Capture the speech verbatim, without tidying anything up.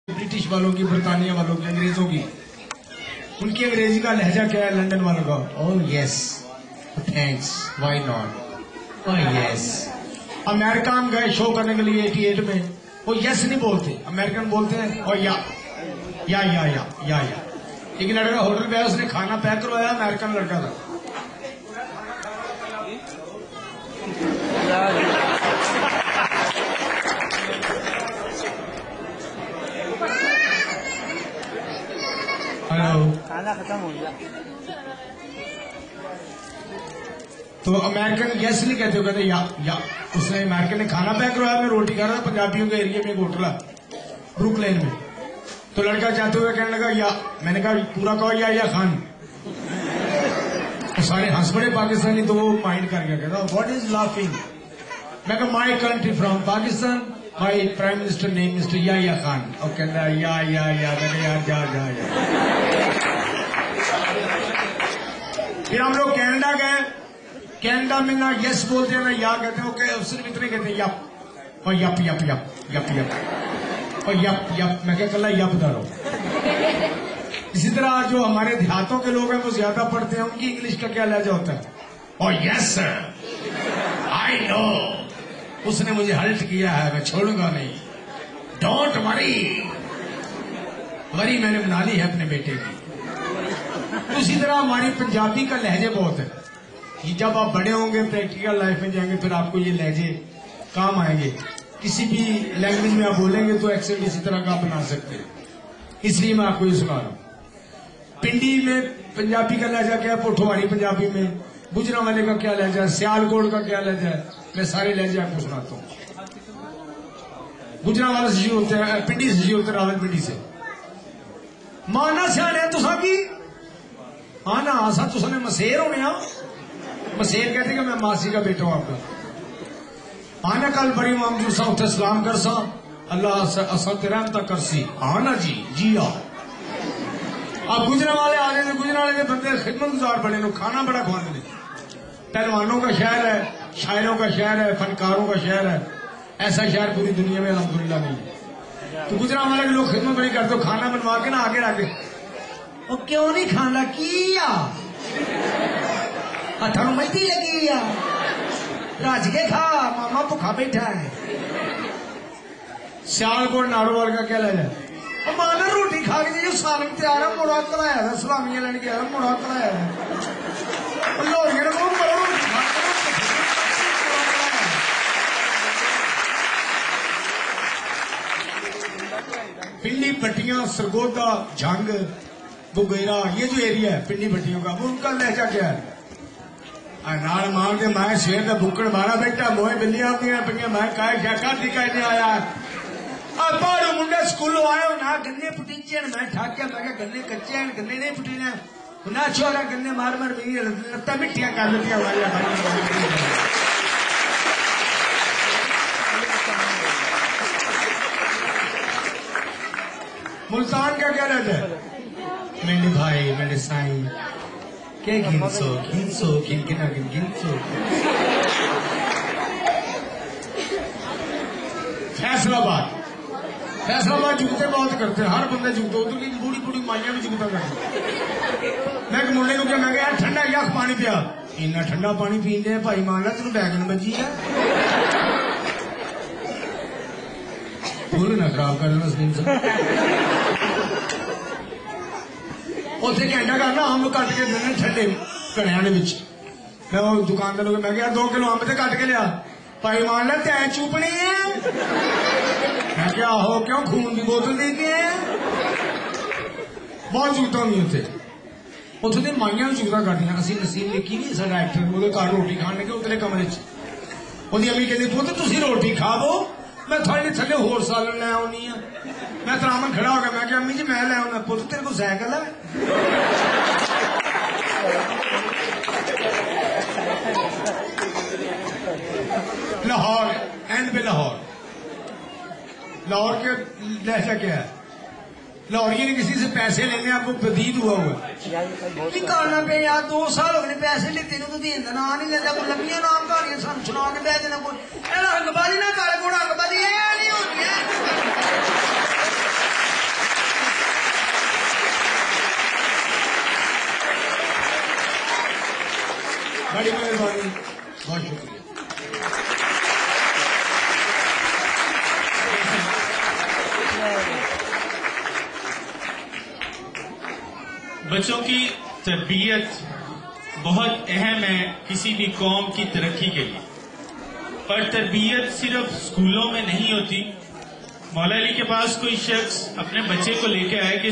British वालों की, बरतानिया वालों की, अंग्रेजों की, उनकी अंग्रेजी का लहजा क्या है लंदन वालों का? Oh yes, thanks, why not, oh yes. America हम गए शो करने के लिए अठासी में, वो यस नहीं बोलते, अमेरिकन बोलते हैं और या या या या या या। एक लड़का होटल पे आया, उसने खाना पैक करवाया, अमेरिकन लड़का था। हेलो, खाना खत्म हो गया तो अमेरिकन यस नहीं कहते, कहते या या। उसने अमेरिकन ने खाना पैक करवाया, मैं रोटी खा रहा था पंजाबियों के एरिया में, एक होटल है ब्रुकलेन में। तो लड़का जाते हुए कहने लगा या, मैंने कहा पूरा कहो या या खान। तो सारे हंस पड़े पाकिस्तानी, तो वो माइंड कर गया, कहता व्हाट इज लाफिंग। मैं कहा my country from Pakistan, my prime minister name mister या या खान। और कहता या या या, यार जा जा जा। फिर हम लोग कनाडा गए, कनाडा में ना यस बोलते हैं ना या कहते हैं, ओके सिर्फ इतने कहते हैं यप और yup yup yup yup yup और यप यप। मैं क्या कल यप दारो। इसी तरह जो हमारे देहातों के लोग हैं वो ज्यादा पढ़ते हैं, उनकी इंग्लिश का क्या लहजा होता है? और यस सर, आई नो, उसने मुझे हल्ट किया है, मैं छोड़ूंगा नहीं, डोंट वरी। वरी मैंने बना ली है अपने बेटे की। उसी तरह हमारी पंजाबी का लहजे बहुत है। जब आप बड़े होंगे, प्रैक्टिकल लाइफ में जाएंगे, फिर आपको ये लहजे काम आएंगे। किसी भी लैंग्वेज में आप बोलेंगे तो एक्सेंट इसी तरह का बना सकते हैं। इसलिए मैं आपको ये सुना रहा हूं। पिंडी में पंजाबी का लहजा क्या है, पोठोहारी पंजाबी में, गुजरांवाले का क्या लहजा है, सियालकोट का क्या लहजा है, मैं सारे लहजे आपको सुनाता हूँ। गुजरांवाला से शुरू होते हैं, पिंडी से शुरू होते हैं, रावलपिंडी से। माना सियाने तुसा की आना आसा, तुसने मसेर होने आ। मसेर कहते कि मैं मासी का बेटा हूं आपका। आना कल बड़ी मामजूर सा उठे सलाम कर सा, अल्लाह असा तेरा तक कर सी। आना जी जी आ। अब गुजरांवाले आ गए, गुजरांवाले के बंदे खिदमत गुजार बने, लोग खाना बड़ा खवाने। पहलवानों का शहर है, शायरों का शहर है, फनकारों का शहर है। ऐसा शहर पूरी दुनिया में अल्हम्दुलिल्लाह नहीं है। तो गुजरांवाले के लोग खिदमत बड़ी करते, खाना बनवा के ना आगे रखे, वो क्यों नहीं खाना किया, हथों मैदी लगी आ, राज के खा, मामा भुखा बैठा है। सियालकोट नारोवाल का क्या लहजा है, और माना रोटी खा के जो सालन तैयार है, मुड़ा कराया था, सलामियां लेने गया, मुड़ा कराया है, लोरियां को बड़ा रोटी खा के। पिंडी भट्टियां, सरगोदा, झंग, बुगेरा, ये जो एरिया है पिंडी भट्टियों का, वो उनका लहजा क्या है? नाल मार के मैं सवेर का बुक्कड़ मारा बैठा, मोए बिल्लियां आदियां पे, मैं काय क्या कादी काय नहीं आया। अब बाहरों मुंडे स्कूलों आए ना, गन्ने पुटीचे, मैं ठाकिया, मैं गन्ने कच्चे हैं, गन्ने नहीं पुटीने ना, छोरा गन्ने मार मार मेरी लत्ता मिट्टियां कर लेती हमारी। मुल्तान का क्या रहता है? मेरे भाई, मेरे साईं के गिनसो गिनसो गिन गिना गिन गिनसो। फैसलाबाद, फैसलाबाद जुगते बहुत करते हैं, हर बंदे जुगते, उधर की बूढ़ी बूढ़ी माइया भी जुगता करते। मैं एक मुंडे को क्या, मैं क्या ठंडा यख पानी पिया, इन्ना ठंडा पानी पीने भाई मान ला तेन बैगन बजी है, फुल ना खराब कर देना स्कीम से। उसे घंटा करना हम कट के देने ठंडे घड़िया ने। मैं वो दुकानदार को मैं क्या दो किलो अंब से कट के लिया, भाई मान ला तै चुपनी है। मैं क्या हो क्यों खून की बोतल दे के बहुत जुगता होंगी उत्थे। उत्थे दी माइयां भी जुगता करदियां। असीं नसीम लिखी नहीं साडा एक्टर, ओहदे घर रोटी खाण लगे उतले कमरे च, ओहदी अम्मी कहती पुत्त तुसीं रोटी खावो, मैं थोड़ी थले होर सालन लै आउनी आ। मैं तरामन खड़ा हो गया, मैं क्या अम्मी जी मैं लै आउना। पुत्त तेरे को साइकिल है? लाहौर, एंड पे लाहौर, लाहौर के लहजा क्या है? लाहौरिये ने किसी से पैसे लेने आपको प्रतीत हुआ हुआ निकालना पे यार, दो साल हो गए पैसे लेते तो देन का नाम नहीं लेता, कोई लंबियां नाम कहानियां सानू सुना के बह देना, कोई रंगबाजी ना कर, कोई रंगबाजी नहीं होती है। बड़ी मेहरबानी, बहुत शुक्रिया। बच्चों की तरबियत बहुत अहम है किसी भी कौम की तरक्की के लिए, पर तरबियत सिर्फ स्कूलों में नहीं होती। मौला अली के पास कोई शख्स अपने बच्चे को लेकर आए कि